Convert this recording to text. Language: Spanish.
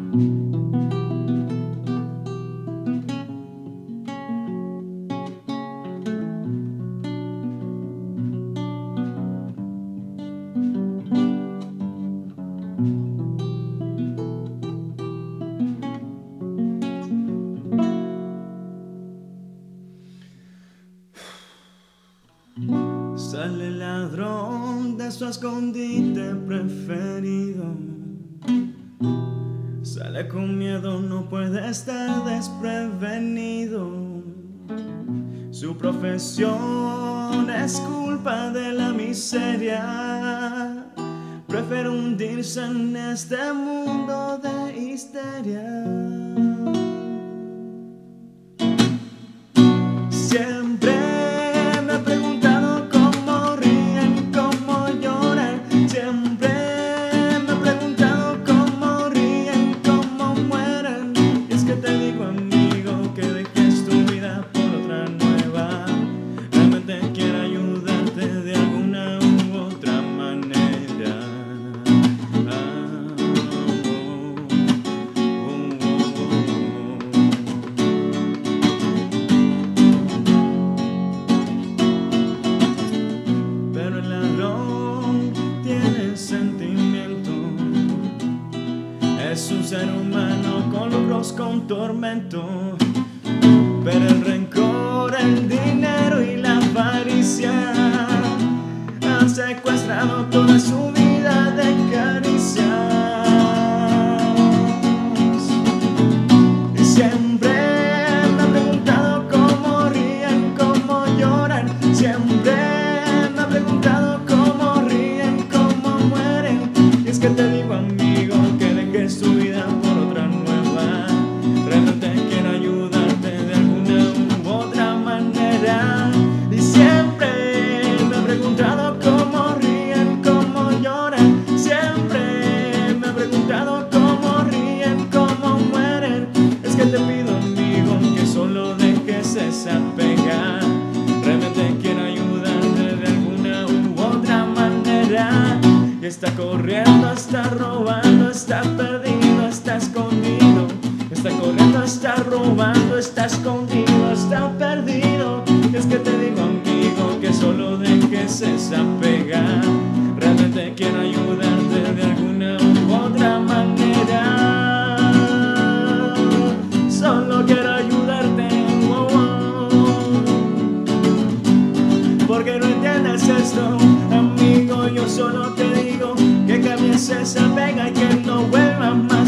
Sale el ladrón de su escondite preferido. Sale con miedo, no puede estar desprevenido. Su profesión es culpa de la miseria. Prefiere hundirse en este mundo de histeria. Siempre me he preguntado cómo ríen, cómo lloran. Siempre me he preguntado cómo ríen, cómo mueren. Y es que te digo, amigo, que dejes tu vida por otra nueva. Realmente quiero ayudarte de alguna u otra manera. Es un ser humano con logros, con tormento, pero el rencor, el dinero y la avaricia han secuestrado toda su vida de caricias. Y siempre me he preguntado cómo ríen, cómo lloran. Siempre me he preguntado cómo ríen, cómo mueren. Y es que te digo, amigo, que dejes tu vida por otra nueva. Realmente quiero ayudarte de alguna u otra manera. Y siempre me he preguntado cómo ríen, cómo lloran. Siempre me he preguntado cómo ríen, cómo mueren. Es que te pido, amigo, que solo dejes esa pega. Realmente quiero ayudarte de alguna u otra manera. Y está corriendo, está robando, está perdido, está escondido. Está corriendo, está robando, está escondido, está perdido. Y es que te digo, amigo, que solo dejes esa pega. Realmente quiero ayudarte de alguna u otra manera. Solo quiero ayudarte, porque no entiendes esto, amigo. Yo solo te digo que cambies esa pega y que no vuelva más.